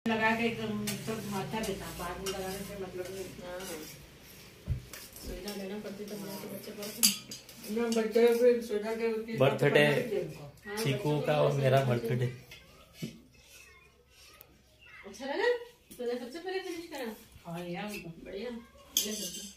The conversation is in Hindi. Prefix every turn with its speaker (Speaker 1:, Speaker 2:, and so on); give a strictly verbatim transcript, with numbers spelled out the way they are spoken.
Speaker 1: लगा के सब माथा देता, बाद में लगाने से मतलब नहीं। हाँ सुविधा देना पड़ती तो बच्चे पर ना बच्चे को सुविधा के
Speaker 2: बर्थडे चीकू का और मेरा बर्थडे
Speaker 1: अच्छा लगा। तो सबसे पहले फिनिश करा। हाँ यार बढ़िया।